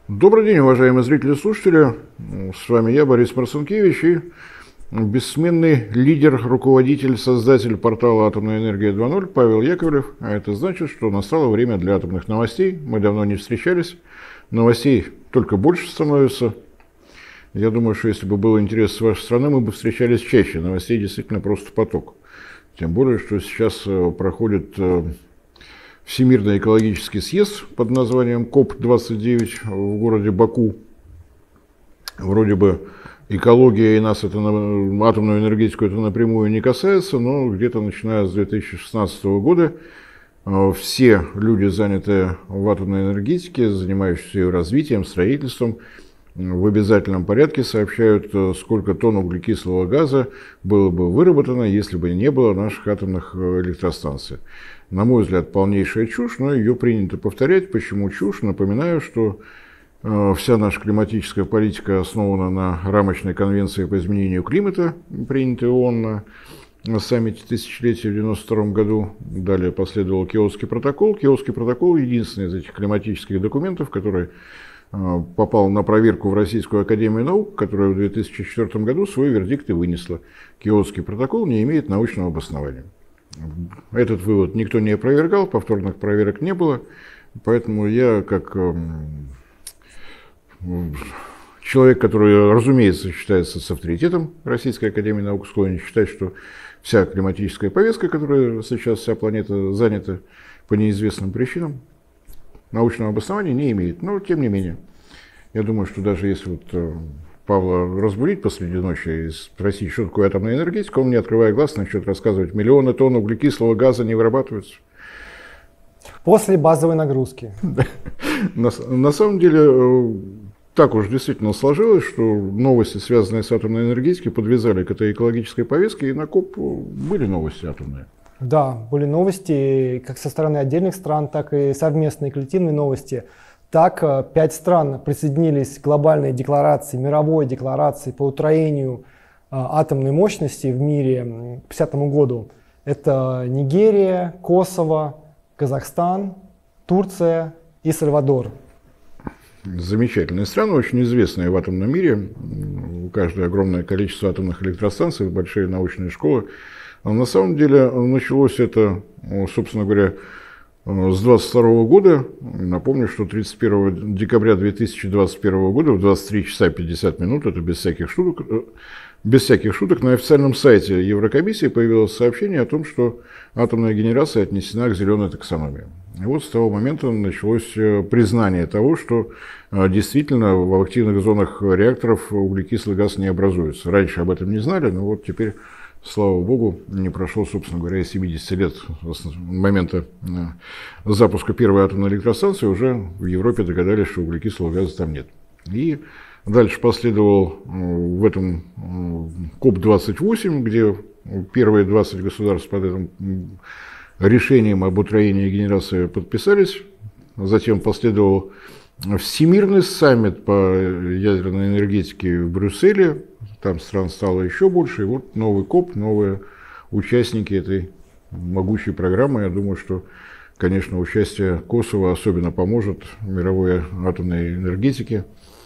Добрый день, уважаемые зрители и слушатели. С вами я, Борис Марцинкевич, и бессменный лидер, руководитель, создатель портала «Атомная энергия 2.0» Павел Яковлев. А это значит, что настало время для атомных новостей. Мы давно не встречались. Новостей только больше становится. Я думаю, что если бы был интерес с вашей стороны, мы бы встречались чаще. Новостей действительно просто поток. Тем более, что сейчас проходит Всемирный экологический съезд под названием КОП-29 в городе Баку. Вроде бы экология и нас, атомную энергетику, это напрямую не касается, но где-то начиная с 2016 года все люди, занятые в атомной энергетике, занимающиеся ее развитием, строительством, в обязательном порядке сообщают, сколько тонн углекислого газа было бы выработано, если бы не было наших атомных электростанций. На мой взгляд, полнейшая чушь, но ее принято повторять. Почему чушь? Напоминаю, что вся наша климатическая политика основана на рамочной конвенции по изменению климата, принятой ООН на саммите тысячелетия в 1992 году. Далее последовал Киотский протокол. Киотский протокол — единственный из этих климатических документов, который попал на проверку в Российскую академию наук, которая в 2004 году свой вердикт и вынесла. Киотский протокол не имеет научного обоснования. Этот вывод никто не опровергал, повторных проверок не было, поэтому я, как человек, который, разумеется, считается с авторитетом Российской академии наук, склонен считать, что вся климатическая повестка, которая сейчас вся планета занята по неизвестным причинам, научного обоснования не имеет. Но, тем не менее, я думаю, что даже если Павла разбудить посреди ночи и спросить, что такое атомная энергетика, он, не открывая глаз, начнет рассказывать: миллионы тонн углекислого газа не вырабатываются. После базовой нагрузки. На самом деле, так уж действительно сложилось, что новости, связанные с атомной энергетикой, подвязали к этой экологической повестке, и на КОП были новости атомные. Да, были новости как со стороны отдельных стран, так и совместные коллективные новости. Так, 5 стран присоединились к глобальной декларации, мировой декларации по утроению атомной мощности в мире к 2050 году. Это Нигерия, Косово, Казахстан, Турция и Сальвадор. Замечательные страны, очень известные в атомном мире. У каждой огромное количество атомных электростанций, большие научные школы. А на самом деле началось это, собственно говоря, с 22 года. Напомню, что 31 декабря 2021 года в 23 часа 50 минут, это без всяких шуток, на официальном сайте Еврокомиссии появилось сообщение о том, что атомная генерация отнесена к зеленой таксономии. И вот с того момента началось признание того, что действительно в активных зонах реакторов углекислый газ не образуется. Раньше об этом не знали, но вот теперь, слава богу, не прошло, собственно говоря, 70 лет с момента запуска первой атомной электростанции, уже в Европе догадались, что углекислого газа там нет. И дальше последовал в этом КОП-28, где первые 20 государств под этим решением об утроении генерации подписались. Затем последовал Всемирный саммит по ядерной энергетике в Брюсселе. Там стран стало еще больше. И вот новый КОП, новые участники этой могучей программы. Я думаю, что, конечно, участие Косово особенно поможет мировой атомной энергетике.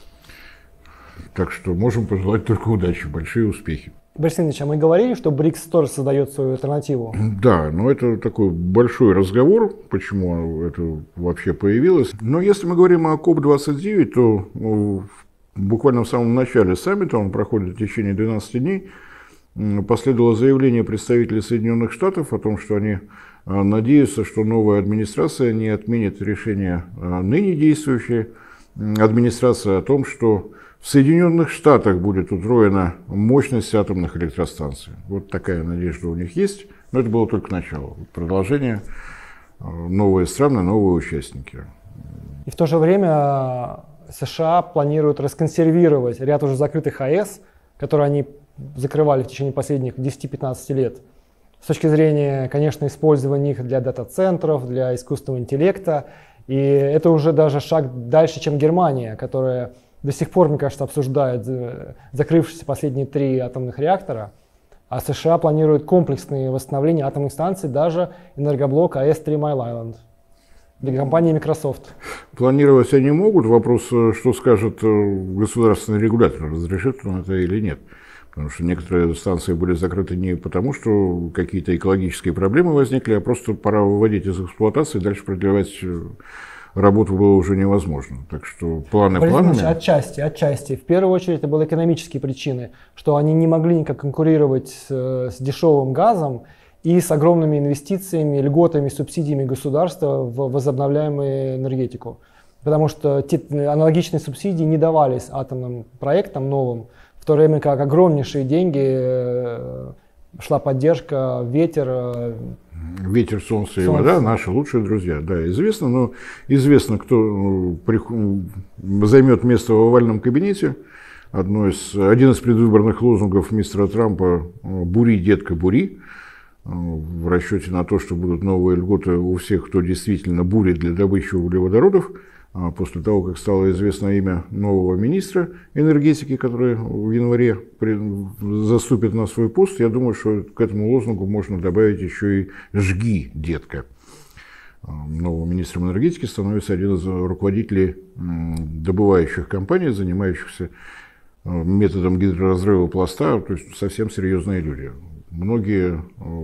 Так что можем пожелать только удачи, большие успехи. Борис Ильич, а мы говорили, что БРИКС тоже создает свою альтернативу? Да, но это такой большой разговор, почему это вообще появилось. Но если мы говорим о КОП-29, то буквально в самом начале саммита, он проходит в течение 12 дней, последовало заявление представителей Соединенных Штатов о том, что они надеются, что новая администрация не отменит решение ныне действующей администрации о том, что в Соединенных Штатах будет утроена мощность атомных электростанций. Вот такая надежда у них есть, но это было только начало. Продолжение, новые страны, новые участники. И в то же время США планируют расконсервировать ряд уже закрытых АЭС, которые они закрывали в течение последних 10-15 лет. С точки зрения, конечно, использования их для дата-центров, для искусственного интеллекта. И это уже даже шаг дальше, чем Германия, которая до сих пор, мне кажется, обсуждает закрывшиеся последние 3 атомных реактора. А США планируют комплексные восстановления атомных станций, даже энергоблок АЭС-3 Mile Island. для компании Microsoft. Планировать они могут. Вопрос, что скажет государственный регулятор, разрешит он это или нет. Потому что некоторые станции были закрыты не потому, что какие-то экологические проблемы возникли, а просто пора выводить из эксплуатации, дальше продлевать работу было уже невозможно. Так что планы планами. Отчасти. В первую очередь это были экономические причины, что они не могли никак конкурировать с дешевым газом и с огромными инвестициями, льготами, субсидиями государства в возобновляемую энергетику. Потому что аналогичные субсидии не давались атомным проектам новым, в то время как огромнейшие деньги шла поддержка ветер. Ветер, солнце и вода – наши лучшие друзья. Да, известно, но известно, кто займет место в овальном кабинете. Один из предвыборных лозунгов мистера Трампа «Бури, детка, бури», в расчете на то, что будут новые льготы у всех, кто действительно бурит для добычи углеводородов. После того, как стало известно имя нового министра энергетики, который в январе заступит на свой пост, я думаю, что к этому лозунгу можно добавить еще и «Жги, детка». Новым министром энергетики становится один из руководителей добывающих компаний, занимающихся методом гидроразрыва пласта, то есть совсем серьезные люди. Многие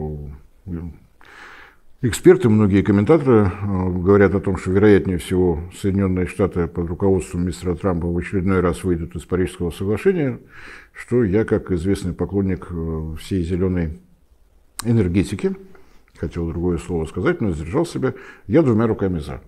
эксперты, многие комментаторы говорят о том, что вероятнее всего Соединенные Штаты под руководством мистера Трампа в очередной раз выйдут из Парижского соглашения, что я, как известный поклонник всей зеленой энергетики, хотел другое слово сказать, но сдержал себя, я двумя руками за.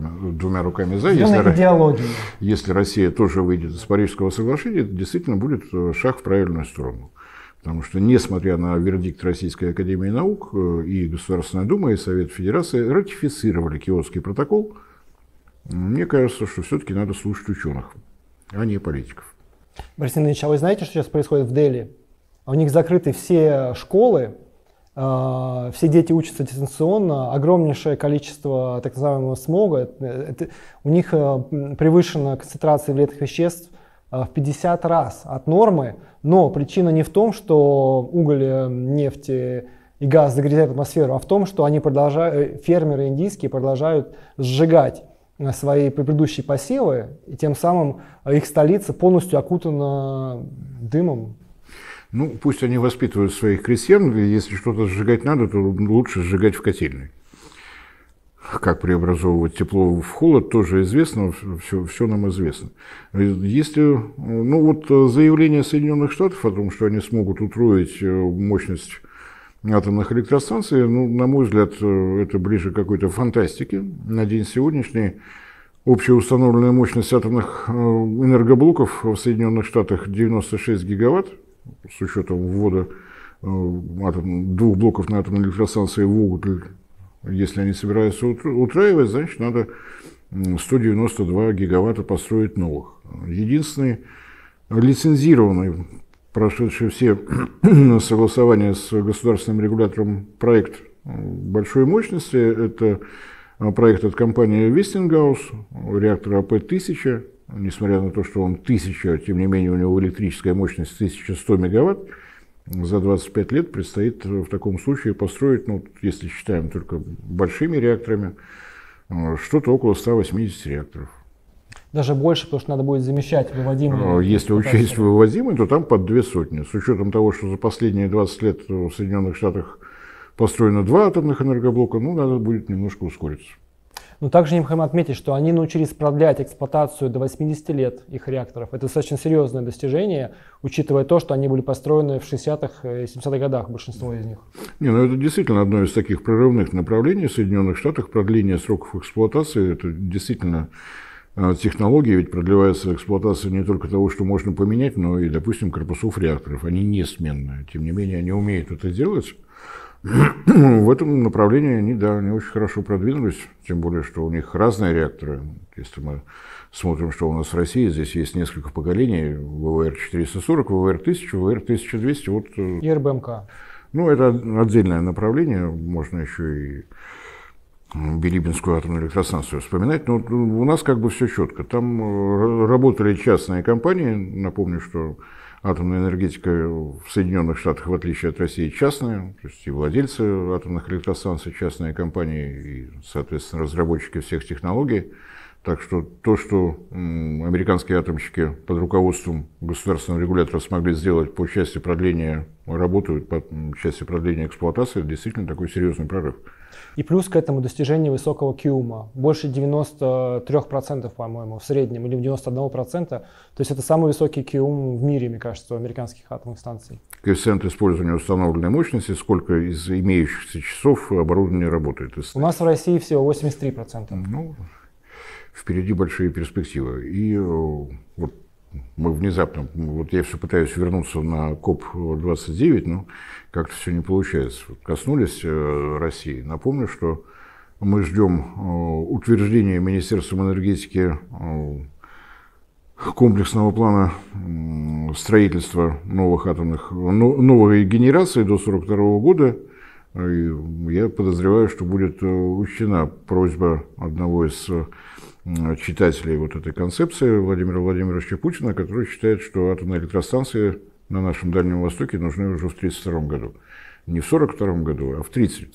Если Россия тоже выйдет из Парижского соглашения, это действительно будет шаг в правильную сторону. Потому что, несмотря на вердикт Российской академии наук, и Государственная Дума, и Совет Федерации ратифицировали Киотский протокол, мне кажется, что все-таки надо слушать ученых, а не политиков. Борис Ильич, а вы знаете, что сейчас происходит в Дели? У них закрыты все школы, все дети учатся дистанционно, огромнейшее количество так называемого смога. У них превышена концентрация вредных веществ в 50 раз от нормы, но причина не в том, что уголь, нефть и газ загрязняют атмосферу, а в том, что фермеры индийские продолжают сжигать свои предыдущие посевы, и тем самым их столица полностью окутана дымом. Ну, пусть они воспитывают своих крестьян, если что-то сжигать надо, то лучше сжигать в котельной. Как преобразовывать тепло в холод, тоже известно, все нам известно. Если, заявление Соединенных Штатов о том, что они смогут утроить мощность атомных электростанций, на мой взгляд, это ближе к какой-то фантастике. На день сегодняшний общая установленная мощность атомных энергоблоков в Соединенных Штатах 96 гигаватт, с учетом ввода двух блоков на атомной электростанции в уголь. Если они собираются утраивать, значит, надо 192 гигаватта построить новых. Единственный лицензированный, прошедший все согласования с государственным регулятором проект большой мощности, это проект от компании Westinghouse, реактор АП-1000. Несмотря на то, что он 1000, тем не менее у него электрическая мощность 1100 мегаватт. За 25 лет предстоит в таком случае построить, если считаем только большими реакторами, что-то около 180 реакторов. Даже больше, потому что надо будет замещать выводимые. Если учесть выводимые, то там под 200. С учетом того, что за последние 20 лет в Соединенных Штатах построено 2 атомных энергоблока, надо будет немножко ускориться. Но также необходимо отметить, что они научились продлять эксплуатацию до 80 лет их реакторов. Это достаточно серьезное достижение, учитывая то, что они были построены в 60-х и 70-х годах, большинство из них. Это действительно одно из таких прорывных направлений в Соединенных Штатах. Продление сроков эксплуатации – это действительно технология, ведь продлевается эксплуатация не только того, что можно поменять, но и, допустим, корпусов реакторов. Они несменные, тем не менее, они умеют это делать. В этом направлении они очень хорошо продвинулись, тем более, что у них разные реакторы. Если мы смотрим, что у нас в России, здесь есть несколько поколений: ВВР-440, ВВР-1000, ВВР-1200. И РБМК. Это отдельное направление, можно еще и Билибинскую атомную электростанцию вспоминать, но у нас все четко. Там работали частные компании, напомню, что атомная энергетика в Соединенных Штатах, в отличие от России, частная, то есть и владельцы атомных электростанций, частные компании, и, соответственно, разработчики всех технологий. Так что то, что американские атомщики под руководством государственного регулятора смогли сделать по части продления работы, по части продления эксплуатации, это действительно такой серьезный прорыв. И плюс к этому достижение высокого КИУМа. Больше 93%, по-моему, в среднем, или 91%. То есть это самый высокий КИУМ в мире, мне кажется, у американских атомных станций. Коэффициент использования установленной мощности, сколько из имеющихся часов оборудования работает. У нас в России всего 83%. Ну, впереди большие перспективы. И вот мы внезапно, вот я все пытаюсь вернуться на КОП-29, но как-то все не получается. Коснулись России. Напомню, что мы ждем утверждения Министерством энергетики комплексного плана строительства новой генерации до 1942 года. И я подозреваю, что будет учтена просьба одного из читателей вот этой концепции Владимира Владимировича Путина, который считает, что атомные электростанции на нашем Дальнем Востоке нужны уже в 1932 году. Не в 1942 году, а в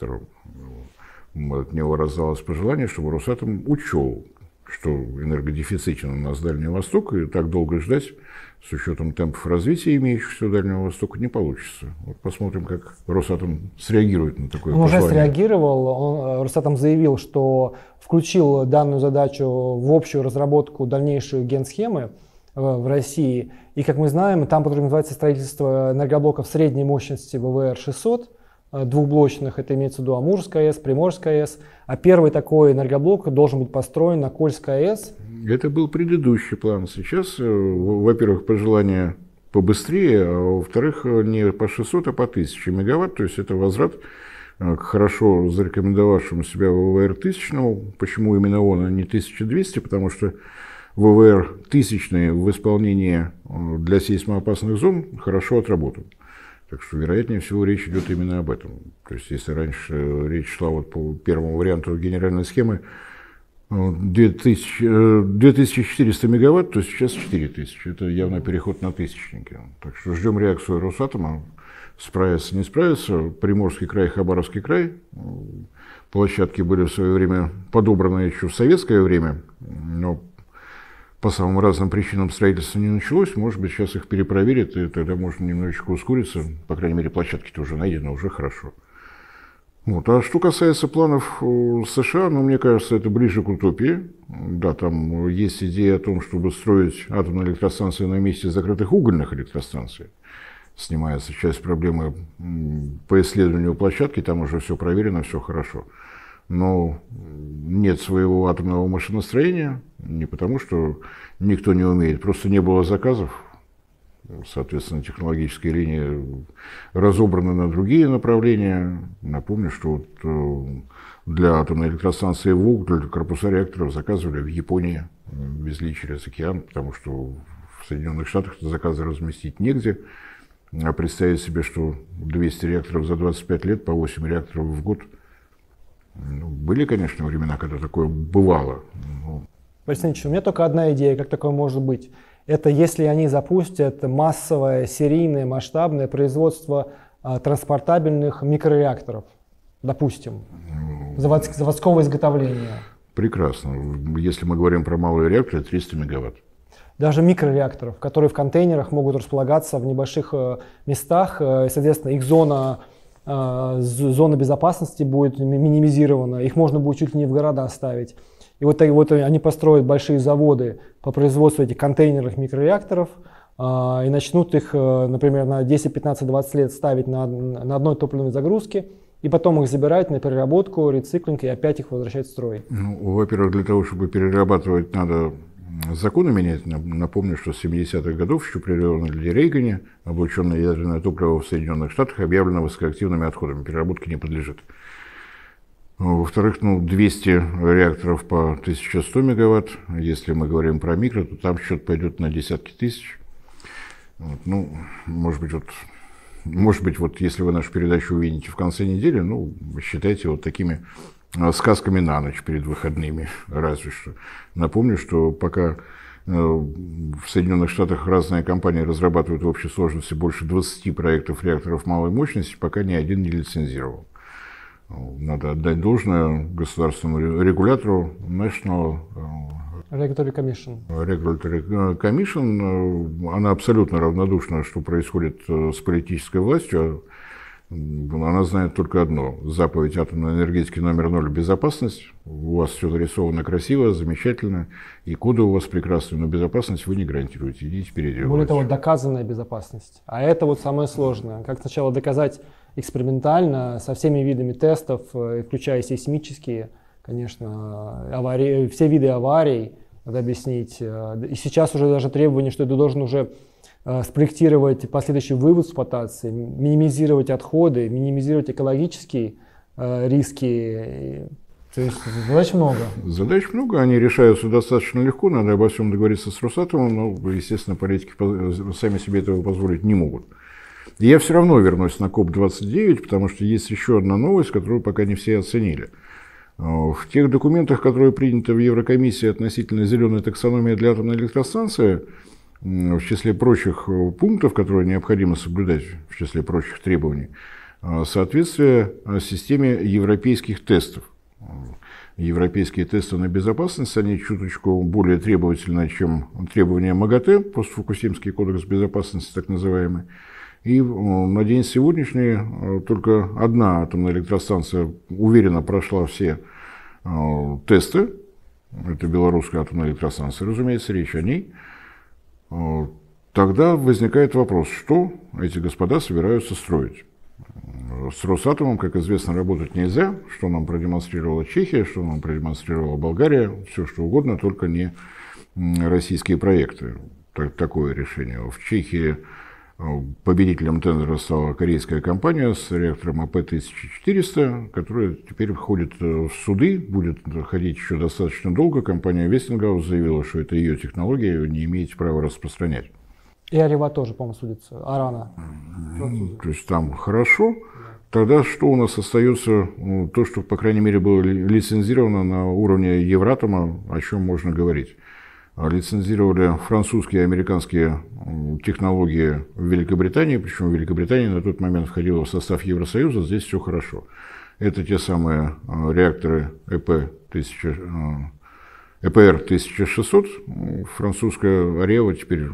1932. От него раздалось пожелание, чтобы Росатом учел, что энергодефицитен у нас Дальний Восток, и так долго ждать с учетом темпов развития имеющихся у Дальнего Востока не получится. Вот посмотрим, как Росатом среагирует на такое пожелание. Он уже среагировал. Росатом заявил, что включил данную задачу в общую разработку дальнейшей генсхемы в России. И, как мы знаем, там подразумевается строительство энергоблоков средней мощности ВВР-600, двухблочных, это имеется в виду Амурская АЭС, Приморская АЭС. А первый такой энергоблок должен быть построен на Кольской АЭС. Это был предыдущий план. Сейчас, во-первых, пожелание побыстрее, а во-вторых, не по 600, а по 1000 мегаватт. То есть это возврат к хорошо зарекомендовавшему себя ВВР-1000. Почему именно он, а не 1200? Потому что ВВР-1000 в исполнении для сейсмоопасных зон хорошо отработан. Так что, вероятнее всего, речь идет именно об этом. То есть, если раньше речь шла вот по первому варианту генеральной схемы 2400 мегаватт, то сейчас 4000. Это явно переход на тысячники. Так что ждем реакцию Росатома. Справится, не справится. Приморский край, Хабаровский край. Площадки были в свое время подобраны еще в советское время, но по самым разным причинам строительство не началось. Может быть, сейчас их перепроверят, и тогда можно немножечко ускориться. По крайней мере, площадки-то уже найдены, уже хорошо. Вот. А что касается планов США, ну, мне кажется, это ближе к утопии. Да, там есть идея о том, чтобы строить атомные электростанции на месте закрытых угольных электростанций. Снимается часть проблемы по исследованию площадки, там уже все проверено, все хорошо. Но нет своего атомного машиностроения, не потому что никто не умеет, просто не было заказов. Соответственно, технологические линии разобраны на другие направления. Напомню, что вот для атомной электростанции ВУК, для корпуса реакторов заказывали в Японии, везли через океан, потому что в Соединенных Штатах заказы разместить негде. А представить себе, что 200 реакторов за 25 лет, по 8 реакторов в год. Ну, были, конечно, времена, когда такое бывало. Борис Ильич, у меня только одна идея, как такое может быть. Это если они запустят массовое, серийное, масштабное производство транспортабельных микрореакторов, допустим, заводского изготовления. Прекрасно. Если мы говорим про малые реакторы, 300 мегаватт. Даже микрореакторов, которые в контейнерах могут располагаться в небольших местах, и, соответственно, их зона безопасности будет минимизирована, их можно будет чуть ли не в города ставить. И вот они построят большие заводы по производству этих контейнерных микрореакторов и начнут их, например, на 10, 15, 20 лет ставить на одной топливной загрузке, и потом их забирать на переработку, рециклинг и опять их возвращать в строй. Ну, во-первых, для того, чтобы перерабатывать, надо законы менять. Напомню, что с 70-х годов, еще при Рональде Рейгане, облученное ядерное топливо в Соединенных Штатах объявлено высокоактивными отходами, переработке не подлежит. Во-вторых, 200 реакторов по 1100 мегаватт. Если мы говорим про микро, то там счет пойдет на десятки тысяч. Вот, ну, может быть, вот если вы нашу передачу увидите в конце недели, ну, считайте вот такими сказками на ночь перед выходными, разве что. Напомню, что пока В Соединенных Штатах разные компании разрабатывают в общей сложности больше 20 проектов реакторов малой мощности, пока ни один не лицензировал. Надо отдать должное государственному регулятору National Regulatory Commission. Regulatory Commission. Она абсолютно равнодушна, что происходит с политической властью. Она знает только одно: заповедь атомной энергетики номер 0 «Безопасность». У вас все нарисовано красиво, замечательно, и коды у вас прекрасные, но безопасность вы не гарантируете. Идите переделывайте. Более того, доказанная безопасность. А это вот самое сложное. Как сначала доказать экспериментально, со всеми видами тестов, включая сейсмические, конечно, аварии, все виды аварий, надо объяснить. И сейчас уже даже требование, что ты должен уже спроектировать последующий вывод эксплуатации, минимизировать отходы, минимизировать экологические риски. То есть задач много. Задач много, они решаются достаточно легко, надо обо всем договориться с Росатомом, но, естественно, политики сами себе этого позволить не могут. И я все равно вернусь на КОП-29, потому что есть еще одна новость, которую пока не все оценили. В тех документах, которые приняты в Еврокомиссии относительно зеленой таксономии для атомной электростанции, в числе прочих пунктов, которые необходимо соблюдать, в числе прочих требований, соответствие системе европейских тестов. Европейские тесты на безопасность, они чуточку более требовательны, чем требования МАГАТЭ, постфукусимский кодекс безопасности так называемый. И на день сегодняшний только одна атомная электростанция уверенно прошла все тесты. Это белорусская атомная электростанция, разумеется, речь о ней. Тогда возникает вопрос, что эти господа собираются строить. С Росатомом, как известно, работать нельзя, что нам продемонстрировала Чехия, что нам продемонстрировала Болгария, все что угодно, только не российские проекты. Такое решение. В Чехии победителем тендера стала корейская компания с реактором АП-1400, которая теперь входит в суды, будет ходить еще достаточно долго. Компания Westinghouse заявила, что это ее технология, вы не имеете права распространять. И Арева тоже, по-моему, судится. Арана. То есть там хорошо. Тогда что у нас остается? То, что, по крайней мере, было лицензировано на уровне Евратома, о чем можно говорить. Лицензировали французские и американские технологии в Великобритании, причем Великобритания на тот момент входила в состав Евросоюза, здесь все хорошо. Это те самые реакторы ЭПР-1600, французская Арева, теперь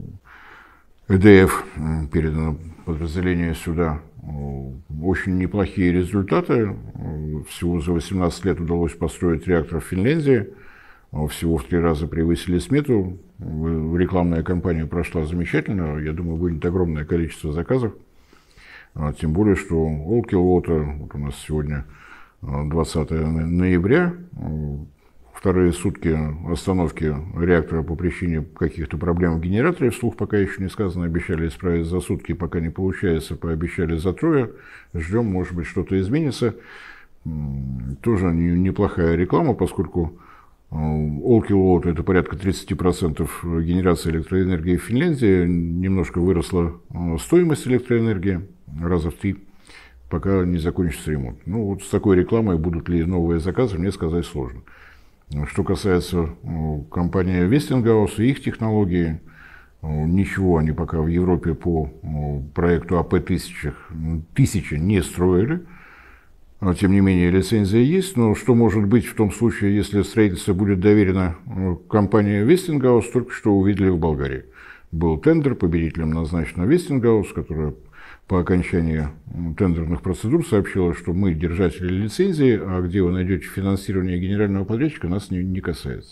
ЭДФ передано подразделение сюда. Очень неплохие результаты. Всего за 18 лет удалось построить реактор в Финляндии. Всего в 3 раза превысили смету. Рекламная кампания прошла замечательно. Я думаю, будет огромное количество заказов. Тем более, что Olkiluoto, вот у нас сегодня 20 ноября, вторые сутки остановки реактора по причине каких-то проблем в генераторе, вслух пока еще не сказано, обещали исправить за сутки, пока не получается, пообещали за 3. Ждем, может быть, что-то изменится. Тоже неплохая реклама, поскольку Olkiluoto — это порядка 30% генерации электроэнергии в Финляндии. Немножко выросла стоимость электроэнергии, раза в 3, пока не закончится ремонт. Ну вот с такой рекламой будут ли новые заказы, мне сказать сложно. Что касается компании Westinghouse и их технологий, ничего они пока в Европе по проекту АП-1000 не строили. Тем не менее, лицензия есть, но что может быть в том случае, если строительство будет доверено компании Westinghouse, только что увидели в Болгарии. Был тендер, победителем назначена Westinghouse, которая по окончании тендерных процедур сообщила, что мы держатели лицензии, а где вы найдете финансирование генерального подрядчика, нас не касается.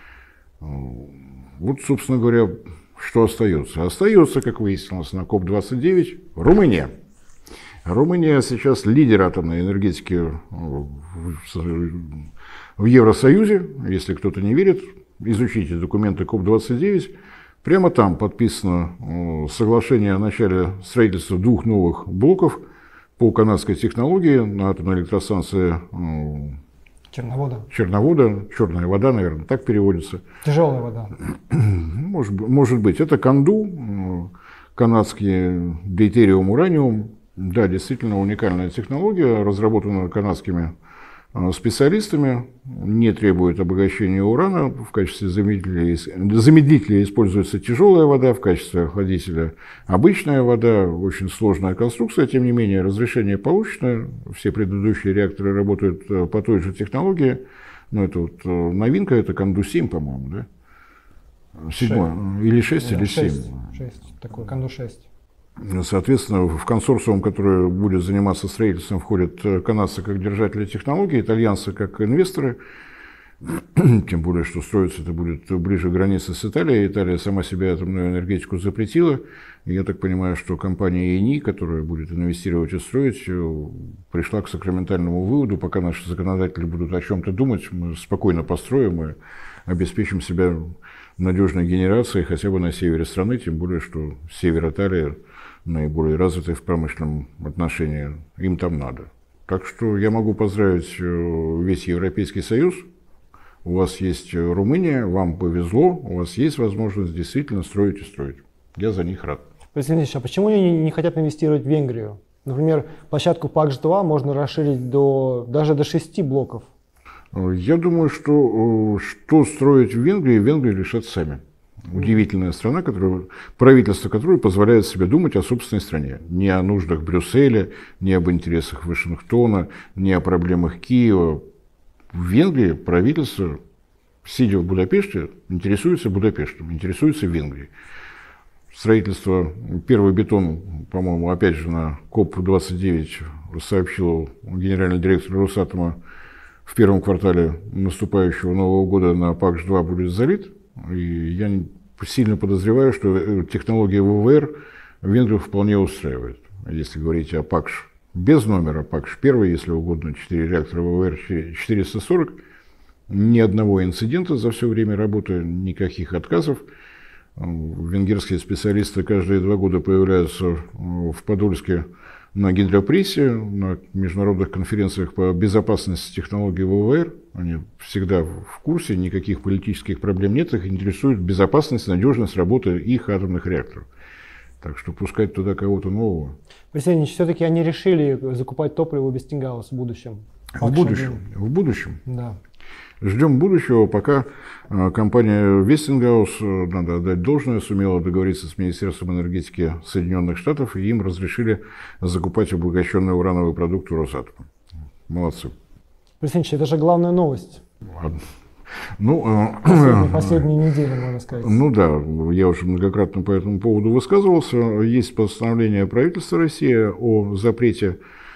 Вот, собственно говоря, что остается. Остается, как выяснилось на КОП-29, Румыния. Румыния сейчас лидер атомной энергетики в Евросоюзе. Если кто-то не верит, изучите документы КОП-29. Прямо там подписано соглашение о начале строительства 2 новых блоков по канадской технологии на атомной электростанции Черновода. Черная вода, наверное, так переводится. Тяжелая вода. Может быть. Это Канду, канадский дейтериум-ураниум. Да, действительно уникальная технология, разработана канадскими специалистами, не требует обогащения урана. В качестве замедлителя используется тяжелая вода, в качестве охладителя обычная вода. Очень сложная конструкция, тем не менее разрешение получено. Все предыдущие реакторы работают по той же технологии. Но это вот новинка, это Канду-7, по-моему, да? 7 или 6, или 7. 6, такой Канду-6. Соответственно, в консорциум, который будет заниматься строительством, входят канадцы как держатели технологий, итальянцы как инвесторы. Тем более, что строиться это будет ближе к границе с Италией. Италия сама себе атомную энергетику запретила. И я так понимаю, что компания ЕНИ, которая будет инвестировать и строить, пришла к сакраментальному выводу: пока наши законодатели будут о чем-то думать, мы спокойно построим и обеспечим себя надежной генерацией хотя бы на севере страны, тем более, что север Италии наиболее развитый в промышленном отношении, им там надо. Так что я могу поздравить весь Европейский Союз. У вас есть Румыния, вам повезло, у вас есть возможность действительно строить и строить. Я за них рад. Борис Ильич, а почему они не хотят инвестировать в Венгрию? Например, площадку ПАКШ-2 можно расширить даже до 6 блоков. Я думаю, что строить в Венгрии решат сами. Удивительная страна, правительство которой позволяет себе думать о собственной стране. Не о нуждах Брюсселя, не об интересах Вашингтона, не о проблемах Киева. В Венгрии правительство, сидя в Будапеште, интересуется Будапештом, интересуется Венгрией. Строительство, первый бетон, по-моему, опять же на КОП-29 сообщил генеральный директор Росатома, в первом квартале наступающего Нового года на ПАКШ-2 будет залит. И я сильно подозреваю, что технология ВВР Венгрию вполне устраивает. Если говорить о ПАКШ без номера, ПАКШ-1, если угодно, 4 реактора ВВР 440, ни одного инцидента за все время работы, никаких отказов. Венгерские специалисты каждые 2 года появляются в Подольске на гидропрессе, на международных конференциях по безопасности технологий ВВР. Они всегда в курсе, никаких политических проблем нет, их интересует безопасность, надежность работы их атомных реакторов. Так что пускать туда кого-то нового. Борис Ильич, все-таки они решили закупать топливо в Westinghouse в будущем? В будущем? Да. Ждем будущего, пока компания Westinghouse, надо отдать должное, сумела договориться с Министерством энергетики Соединенных Штатов, и им разрешили закупать обогащенный урановый продукт у Росатома. Молодцы. Борис Ильич, это же главная новость. Ну, последние недели, можно сказать. Ну да, я уже многократно по этому поводу высказывался. Есть постановление правительства России о запрете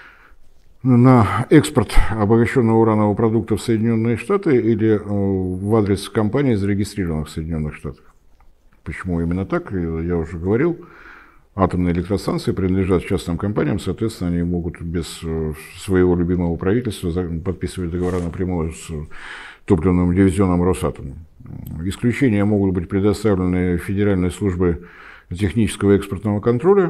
на экспорт обогащенного уранового продукта в Соединенные Штаты или в адрес компаний, зарегистрированных в Соединенных Штатах. Почему именно так, я уже говорил. Атомные электростанции принадлежат частным компаниям, соответственно, они могут без своего любимого правительства подписывать договора напрямую с топливным дивизионом Росатома. Исключения могут быть предоставлены Федеральной службой технического и экспортного контроля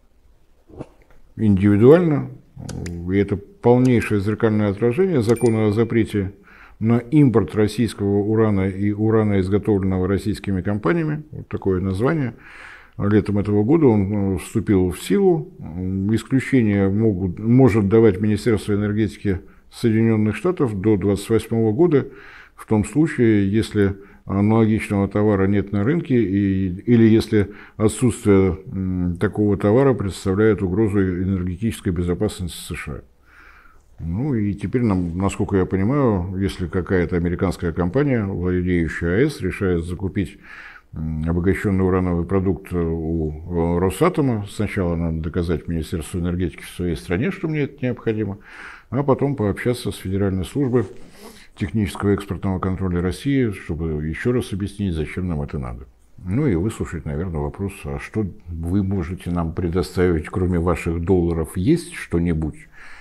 индивидуально. И это полнейшее зеркальное отражение закона о запрете на импорт российского урана и урана, изготовленного российскими компаниями. Вот такое название. Летом этого года он вступил в силу. Исключения может давать Министерство энергетики Соединенных Штатов до 2028 года в том случае, если аналогичного товара нет на рынке или если отсутствие такого товара представляет угрозу энергетической безопасности США. Ну и теперь, насколько я понимаю, если какая-то американская компания, владеющая АЭС, решает закупить обогащенный урановый продукт у Росатома, сначала надо доказать Министерству энергетики в своей стране, что мне это необходимо, а потом пообщаться с Федеральной службой технического экспортного контроля России, чтобы еще раз объяснить, зачем нам это надо. Ну и выслушать, наверное, вопрос, а что вы можете нам предоставить, кроме ваших долларов, есть что-нибудь?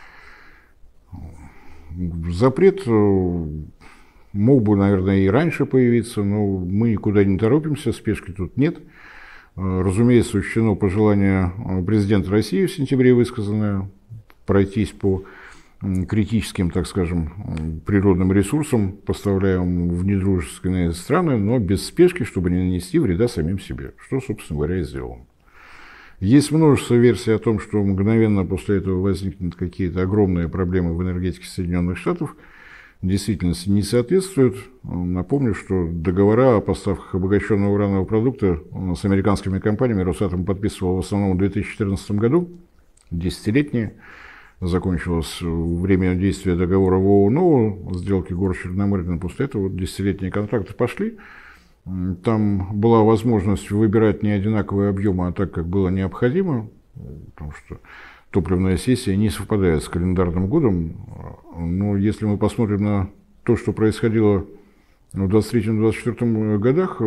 Запрет мог бы, наверное, и раньше появиться, но мы никуда не торопимся, спешки тут нет. Разумеется, учтено пожелание президента России в сентябре высказанное пройтись по критическим, так скажем, природным ресурсам, поставляемым в недружественные страны, но без спешки, чтобы не нанести вреда самим себе, что, собственно говоря, и сделано. Есть множество версий о том, что мгновенно после этого возникнут какие-то огромные проблемы в энергетике Соединенных Штатов. Действительности не соответствует. Напомню, что договора о поставках обогащенного уранового продукта с американскими компаниями Росатом подписывал в основном в 2014 году, десятилетние. Закончилось время действия договора в ООН, сделки Город-Черномырдина, после этого десятилетние контракты пошли. Там была возможность выбирать не одинаковые объемы, а так, как было необходимо, потому что топливная сессия не совпадает с календарным годом. Но если мы посмотрим на то, что происходило в 2023-2024 годах,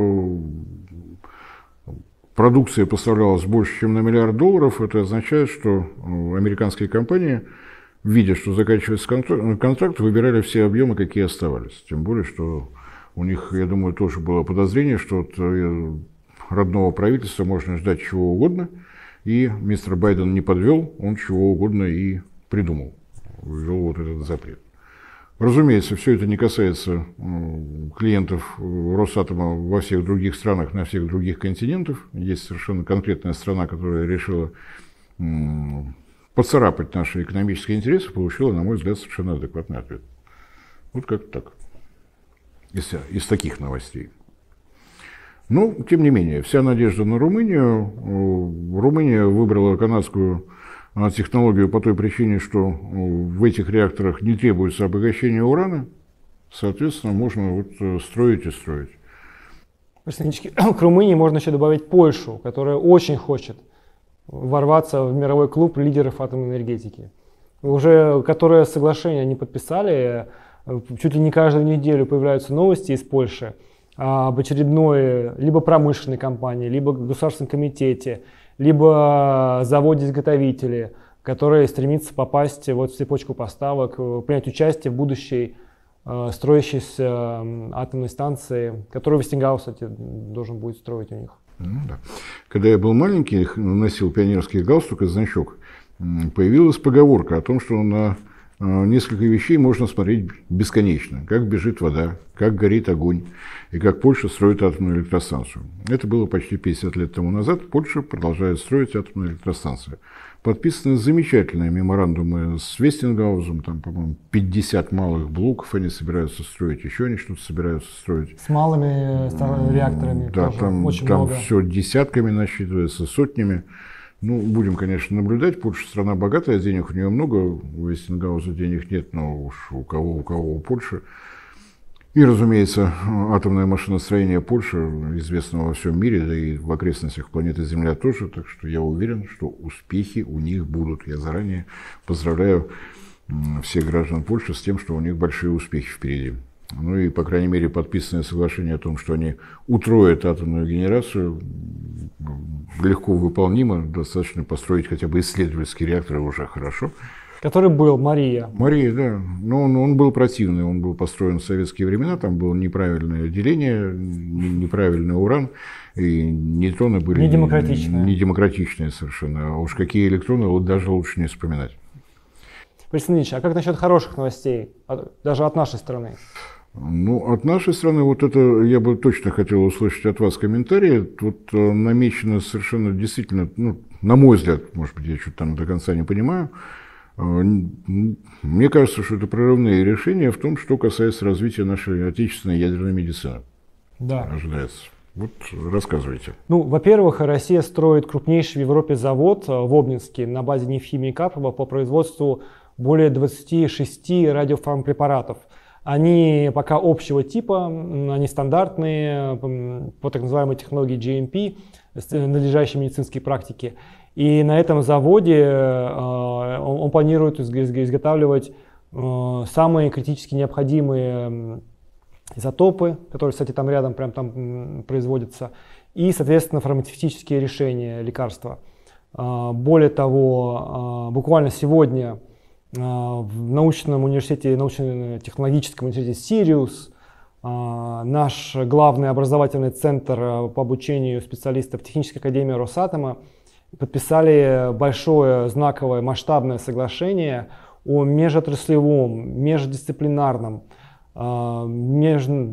продукция поставлялась больше, чем на $1 миллиард. Это означает, что американские компании, видя, что заканчивается контракт, выбирали все объемы, какие оставались. Тем более, что у них, я думаю, тоже было подозрение, что от родного правительства можно ждать чего угодно. И мистер Байден не подвел, он чего угодно и придумал. Ввел вот этот запрет. Разумеется, все это не касается клиентов Росатома во всех других странах, на всех других континентах. Есть совершенно конкретная страна, которая решила поцарапать наши экономические интересы, получила, на мой взгляд, совершенно адекватный ответ. Вот как-то так. Из таких новостей. Но, тем не менее, вся надежда на Румынию. Румыния выбрала канадскую технологию по той причине, что в этих реакторах не требуется обогащение урана. Соответственно, можно вот строить и строить. К Румынии можно еще добавить Польшу, которая очень хочет ворваться в мировой клуб лидеров атомной энергетики. Уже которое соглашение они подписали, чуть ли не каждую неделю появляются новости из Польши об очередной либо промышленной компании, либо государственном комитете, либо заводе-изготовителе, который стремится попасть вот в цепочку поставок, принять участие в будущей строящейся атомной станции, которую Вестингаус, кстати, должен будет строить у них. Ну, да. Когда я был маленький, носил пионерский галстук и значок, появилась поговорка о том, что на несколько вещей можно смотреть бесконечно. Как бежит вода, как горит огонь и как Польша строит атомную электростанцию. Это было почти 50 лет тому назад. Польша продолжает строить атомную электростанцию. Подписаны замечательные меморандумы с Вестингаузом, там, по-моему, 50 малых блоков они собираются строить, еще они что-то собираются строить. С малыми реакторами да, тоже там очень много. Все десятками насчитывается, сотнями. Ну, будем, конечно, наблюдать. Польша страна богатая, денег у нее много, у Вестингауза денег нет, но уж у кого у Польши. И, разумеется, атомное машиностроение Польши известно во всем мире, да и в окрестностях планеты Земля тоже, так что я уверен, что успехи у них будут. Я заранее поздравляю всех граждан Польши с тем, что у них большие успехи впереди. Ну и, по крайней мере, подписанное соглашение о том, что они утроят атомную генерацию, легко выполнимо, достаточно построить хотя бы исследовательский реактор, уже хорошо. Который был Мария. Мария, да. Но он был противный, он был построен в советские времена, там было неправильное деление, неправильный уран, и нейтроны были недемократичные совершенно. А уж какие электроны, даже лучше не вспоминать. Борис Ильич, а как насчет хороших новостей, даже от нашей страны? Ну, от нашей страны, вот это я бы точно хотел услышать от вас комментарии. Вот намечено совершенно действительно, ну, на мой взгляд, может быть, я что-то там до конца не понимаю, мне кажется, что это прорывные решения в том, что касается развития нашей отечественной ядерной медицины. Да. Ожидается. Вот рассказывайте. Ну, во-первых, Россия строит крупнейший в Европе завод в Обнинске на базе Нефхимии Карпова по производству более 26 радиофармпрепаратов. Они пока общего типа, они стандартные по так называемой технологии GMP, надлежащей медицинской практике. И на этом заводе он планирует изготавливать самые критически необходимые изотопы, которые, кстати, там рядом прям там производятся, и, соответственно, фармацевтические решения, лекарства. Более того, буквально сегодня в научном университете, научно-технологическом университете Сириус, наш главный образовательный центр по обучению специалистов Технической академии Росатома подписали большое, знаковое, масштабное соглашение о межотраслевом, междисциплинарном,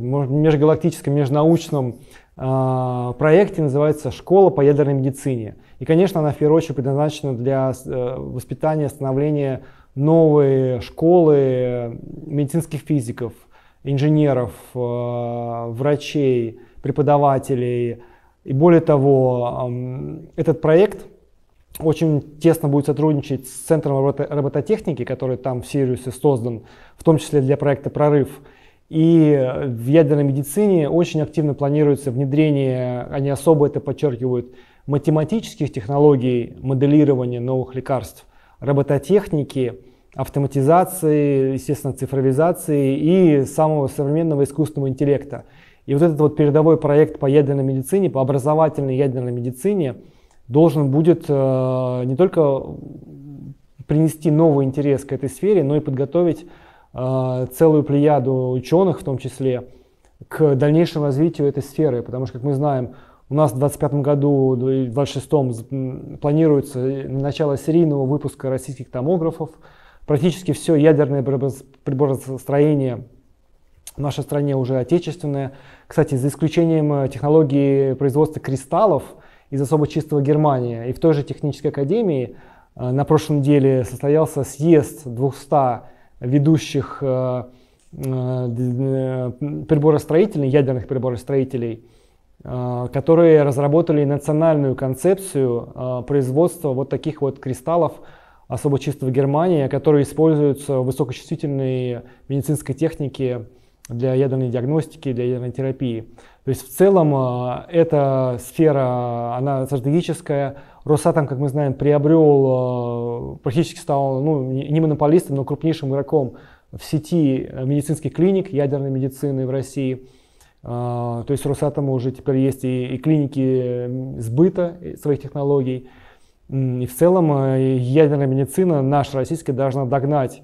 межгалактическом, межнаучном проекте, называется «Школа по ядерной медицине». И, конечно, она в первую очередь предназначена для воспитания, становления новой школы медицинских физиков, инженеров, врачей, преподавателей. И более того, этот проект очень тесно будет сотрудничать с Центром робототехники, который там в Сириусе создан, в том числе для проекта «Прорыв». И в ядерной медицине очень активно планируется внедрение, они особо это подчеркивают, математических технологий моделирования новых лекарств, робототехники, автоматизации, естественно, цифровизации и самого современного искусственного интеллекта. И вот этот вот передовой проект по ядерной медицине, по образовательной ядерной медицине должен будет не только принести новый интерес к этой сфере, но и подготовить целую плеяду ученых, в том числе, к дальнейшему развитию этой сферы. Потому что, как мы знаем, у нас в 2025 году и в 2026 планируется начало серийного выпуска российских томографов. Практически все ядерное приборостроение в нашей стране уже отечественное. Кстати, за исключением технологии производства кристаллов из особо чистого Германии. И в той же технической академии на прошлой неделе состоялся съезд 200 ведущих приборостроителей, ядерных приборостроителей, которые разработали национальную концепцию производства вот таких вот кристаллов особо чистого Германии, которые используются в высокочувствительной медицинской технике для ядерной диагностики, для ядерной терапии. То есть в целом эта сфера, она стратегическая. Росатом, как мы знаем, приобрел, практически стал не монополистом, но крупнейшим игроком в сети медицинских клиник ядерной медицины в России. То есть у Росатома уже теперь есть и клиники сбыта своих технологий. И в целом ядерная медицина, наша российская, должна догнать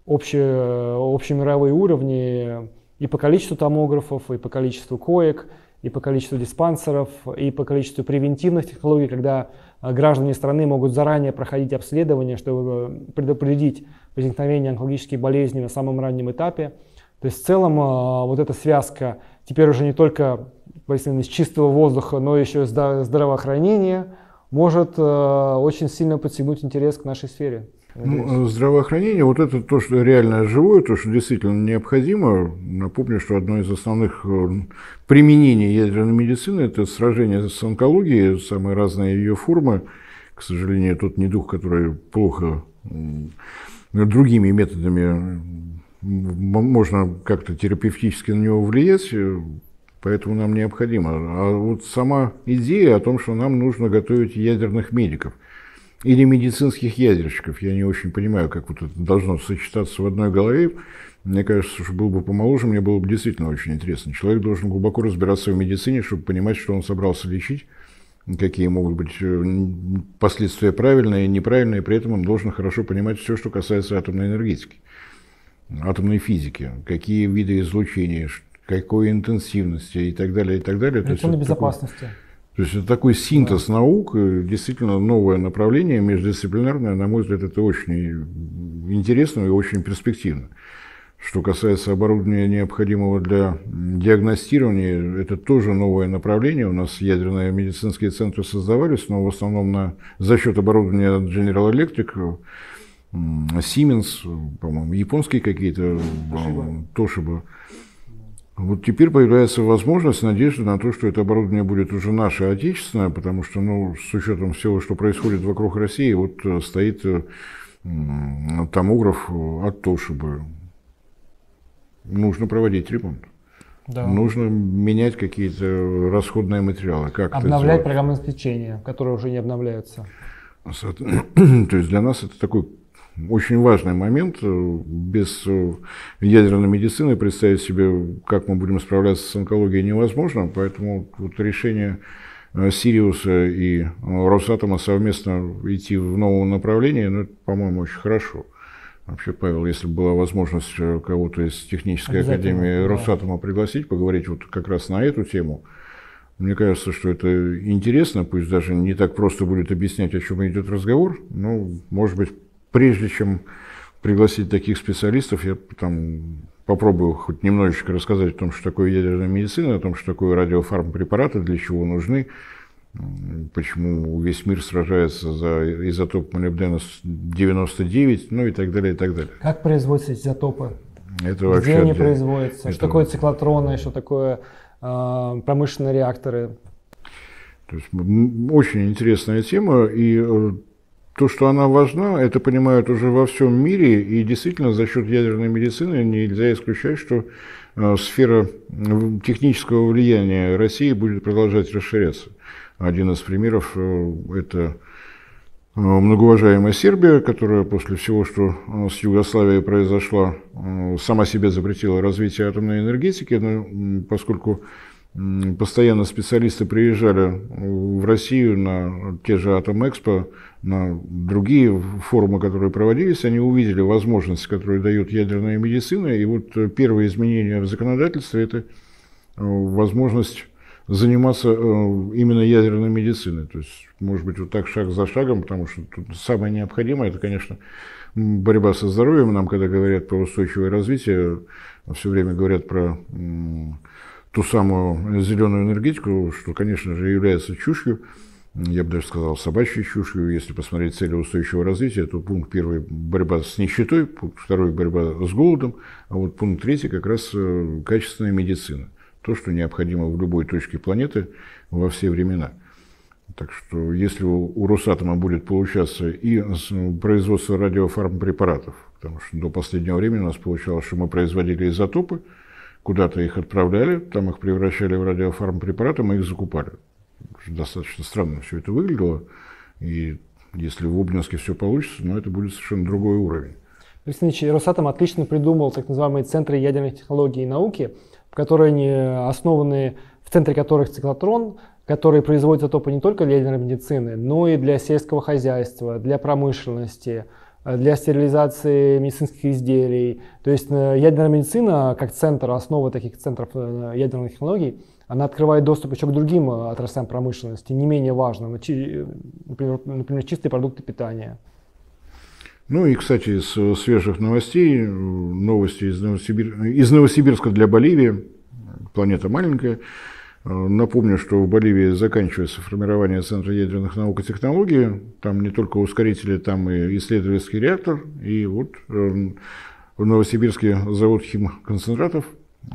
общемировые уровни и по количеству томографов, и по количеству коек, и по количеству диспансеров, и по количеству превентивных технологий, когда граждане страны могут заранее проходить обследование, чтобы предупредить возникновение онкологических болезней на самом раннем этапе. То есть в целом вот эта связка теперь уже не только из чистого воздуха, но еще и здравоохранения может очень сильно подстегнуть интерес к нашей сфере. Здравоохранение, вот это то, что реально живое, то, что действительно необходимо. Напомню, что одно из основных применений ядерной медицины – это сражение с онкологией, самые разные ее формы. К сожалению, тот недуг, который плохо другими методами можно как-то терапевтически на него влиять, поэтому нам необходимо. А вот сама идея о том, что нам нужно готовить ядерных медиков, или медицинских ядерщиков. Я не очень понимаю, как вот это должно сочетаться в одной голове. Мне кажется, что было бы помоложе, мне было бы действительно очень интересно. Человек должен глубоко разбираться в медицине, чтобы понимать, что он собрался лечить, какие могут быть последствия правильные и неправильные. При этом он должен хорошо понимать все, что касается атомной энергетики, атомной физики, какие виды излучения, какой интенсивности и так далее, и так далее. Электронной безопасности. То есть это такой синтез наук, действительно новое направление, междисциплинарное, на мой взгляд, это очень интересно и очень перспективно. Что касается оборудования, необходимого для диагностирования, это тоже новое направление. У нас ядерные медицинские центры создавались, но в основном за счет оборудования General Electric, Siemens, по-моему, японские какие-то, Toshiba. Вот теперь появляется возможность, надежда на то, что это оборудование будет уже наше отечественное, потому что, с учетом всего, что происходит вокруг России, вот стоит томограф от Toshiba. Нужно проводить ремонт. Да. Нужно менять какие-то расходные материалы. Обновлять программное обеспечение, которые уже не обновляются. То есть для нас это такой очень важный момент. Без ядерной медицины представить себе, как мы будем справляться с онкологией, невозможно. Поэтому вот решение Сириуса и Росатома совместно идти в новом направлении, это, по-моему, очень хорошо. Вообще, Павел, если бы была возможность кого-то из технической академии Росатома пригласить, поговорить вот как раз на эту тему, мне кажется, что это интересно, пусть даже не так просто будет объяснять, о чем идет разговор, но, может быть, прежде чем пригласить таких специалистов, я попробую хоть немножечко рассказать о том, что такое ядерная медицина, о том, что такое радиофармпрепараты, для чего нужны, почему весь мир сражается за изотоп молибдена 99, ну и так далее, и так далее. Как производятся изотопы? Это вообще Где они производятся? это... Что такое циклотроны, что такое промышленные реакторы? То есть, очень интересная тема, и то, что она важна, это понимают уже во всем мире, и действительно за счет ядерной медицины нельзя исключать, что сфера технического влияния России будет продолжать расширяться. Один из примеров – это многоуважаемая Сербия, которая после всего, что с Югославией произошло, сама себе запретила развитие атомной энергетики, но поскольку постоянно специалисты приезжали в Россию на те же Атом-Экспо, на другие форумы, которые проводились, они увидели возможности, которые дает ядерная медицина. И вот первые изменения в законодательстве – это возможность заниматься именно ядерной медициной. То есть, может быть, вот так шаг за шагом, потому что тут самое необходимое – это, конечно, борьба со здоровьем. Нам, когда говорят про устойчивое развитие, все время говорят про ту самую зеленую энергетику, что, конечно же, является чушью, я бы даже сказал, собачьей чушью. Если посмотреть цели устойчивого развития, то пункт первый – борьба с нищетой, пункт второй – борьба с голодом, а вот пункт третий – как раз качественная медицина. То, что необходимо в любой точке планеты во все времена. Так что, если у Росатома будет получаться и производство радиофармпрепаратов, потому что до последнего времени у нас получалось, что мы производили изотопы, куда-то их отправляли, там их превращали в радиофармпрепараты, мы их закупали. Достаточно странно все это выглядело, и если в Обнинске все получится, но это будет совершенно другой уровень. Александр Ильич, Росатом отлично придумал так называемые центры ядерных технологий и науки, которые они основаны, в центре которых циклотрон, которые производят изотопы не только для ядерной медицины, но и для сельского хозяйства, для промышленности, для стерилизации медицинских изделий. То есть ядерная медицина, как центр, основа таких центров ядерных технологий, она открывает доступ еще к другим отраслям промышленности, не менее важным, например, чистые продукты питания. Ну и, кстати, из свежих новостей, новости из Новосибирска для Боливии, планета маленькая. Напомню, что в Боливии заканчивается формирование Центра ядерных наук и технологий. Там не только ускорители, там и исследовательский реактор. И вот в Новосибирске завод химконцентратов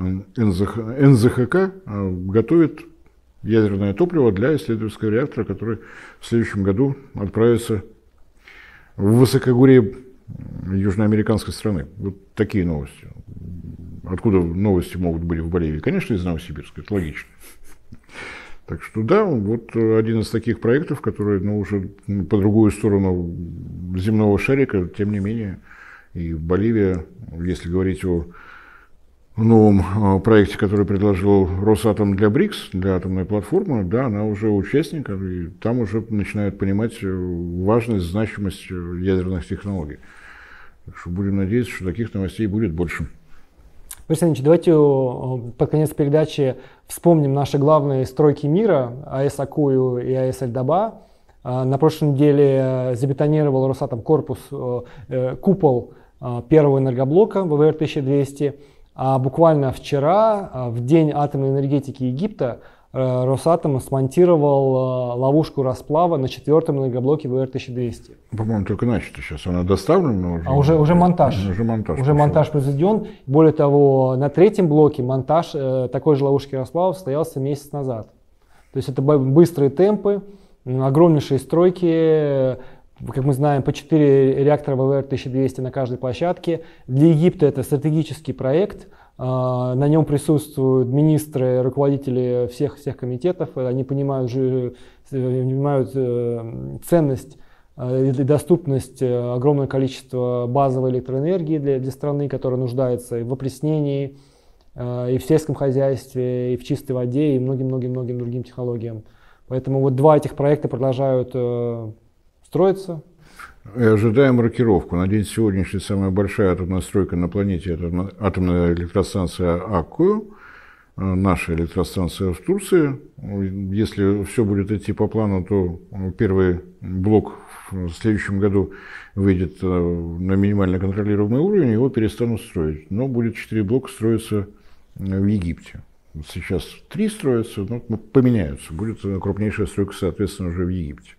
НЗХК готовит ядерное топливо для исследовательского реактора, который в следующем году отправится в высокогорье южноамериканской страны. Вот такие новости. Откуда новости могут быть в Боливии? Конечно, из Новосибирска, это логично. Так что да, вот один из таких проектов, который уже по другую сторону земного шарика, тем не менее, и Боливия, если говорить о новом проекте, который предложил Росатом для БРИКС, для атомной платформы, да, она уже участник, и там уже начинают понимать важность, значимость ядерных технологий. Так что будем надеяться, что таких новостей будет больше. Борис Ильич, давайте под конец передачи вспомним наши главные стройки мира, АЭС Акую и АЭС Альдаба. На прошлой неделе забетонировал Росатом купол первого энергоблока ВВР-1200. А буквально вчера, в день атомной энергетики Египта, Росатом смонтировал ловушку расплава на 4-м энергоблоке ВВР-1200. По-моему, только начато сейчас. Она доставлена? Уже монтаж. Уже монтаж произведен. Более того, на 3-м блоке монтаж такой же ловушки расплава состоялся месяц назад. То есть это быстрые темпы, огромнейшие стройки. Как мы знаем, по 4 реактора ВВР-1200 на каждой площадке. Для Египта это стратегический проект. На нем присутствуют министры, руководители всех комитетов. Они понимают ценность и доступность огромного количества базовой электроэнергии для страны, которая нуждается и в опреснении, и в сельском хозяйстве, и в чистой воде, и многим-многим другим технологиям. Поэтому вот два этих проекта продолжают строится. И ожидаем рокировку. На день сегодняшний самая большая атомная стройка на планете – это атомная электростанция Аккую, наша электростанция в Турции. Если все будет идти по плану, то первый блок в следующем году выйдет на минимально контролируемый уровень, его перестанут строить. Но будет 4 блока строиться в Египте. сейчас 3 строятся, но поменяются. Будет крупнейшая стройка, соответственно, уже в Египте.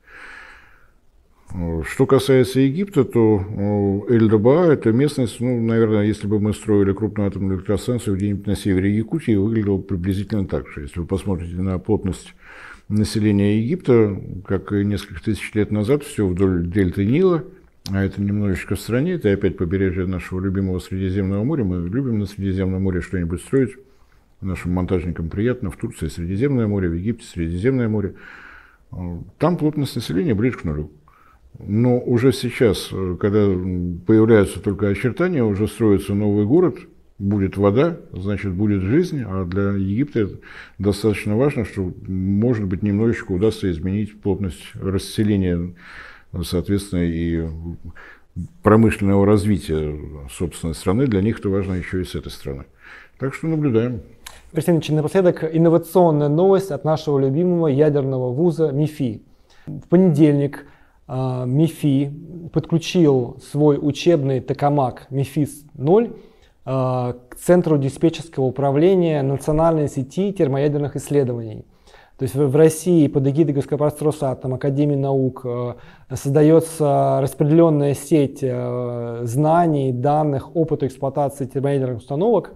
Что касается Египта, то Эль-Даба – это местность, ну, наверное, если бы мы строили крупную атомную электростанцию где-нибудь на севере Якутии, выглядела приблизительно так же. Если вы посмотрите на плотность населения Египта, как и несколько тысяч лет назад, все вдоль дельты Нила, а это немножечко в стране, это опять побережье нашего любимого Средиземного моря. Мы любим на Средиземном море что-нибудь строить. Нашим монтажникам приятно. В Турции Средиземное море, в Египте Средиземное море. Там плотность населения ближе к нулю. Но уже сейчас, когда появляются только очертания, уже строится новый город, будет вода, значит, будет жизнь, а для Египта это достаточно важно, что, может быть, немножечко удастся изменить плотность расселения, соответственно, и промышленного развития собственной страны. Для них это важно еще и с этой стороны. Так что наблюдаем. Алексей, напоследок инновационная новость от нашего любимого ядерного вуза МИФИ. В понедельник МИФИ подключил свой учебный токамак МИФИС-0 к Центру диспетчерского управления Национальной сети термоядерных исследований. То есть в России под эгидой государства Росатом, Академии наук создается распределенная сеть знаний, данных, опыта эксплуатации термоядерных установок.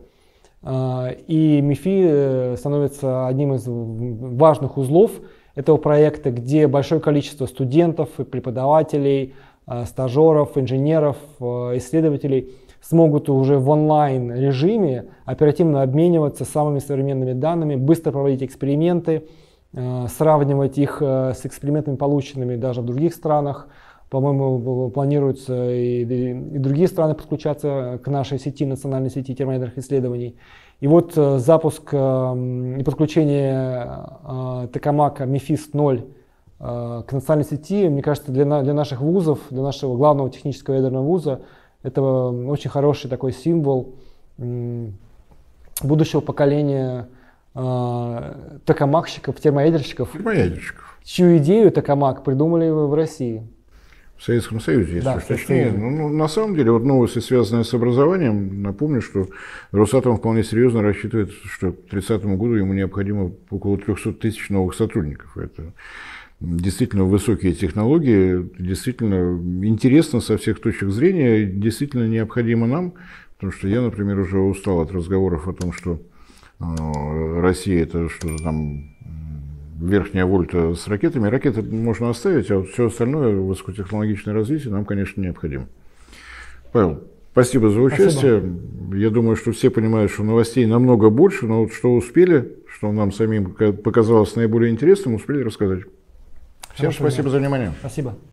И МИФИ становится одним из важных узлов этого проекта, где большое количество студентов, преподавателей, стажеров, инженеров, исследователей смогут уже в онлайн режиме оперативно обмениваться самыми современными данными, быстро проводить эксперименты, сравнивать их с экспериментами, полученными даже в других странах. По-моему, планируется и другие страны подключаться к нашей сети, национальной сети термоядерных исследований. И вот запуск и подключение токамака МИФИС-0 к национальной сети, мне кажется, для наших вузов, для нашего главного технического ядерного вуза, это очень хороший такой символ будущего поколения токамакщиков, термоядерщиков, чью идею токамак придумали в России. В Советском Союзе, если уж точнее. Ну, на самом деле, вот новости, связанные с образованием, напомню, что Росатом вполне серьезно рассчитывает, что к 30 году ему необходимо около 300 тысяч новых сотрудников. Это действительно высокие технологии, действительно интересно со всех точек зрения, действительно необходимо нам, потому что я, например, уже устал от разговоров о том, что Россия это что-то там верхняя вольта с ракетами. Ракеты можно оставить, а вот все остальное, высокотехнологичное развитие нам, конечно, необходимо. Павел, спасибо за участие. Спасибо. Я думаю, что все понимают, что новостей намного больше, но вот что успели, что нам самим показалось наиболее интересным, успели рассказать. Всем спасибо за внимание. Спасибо.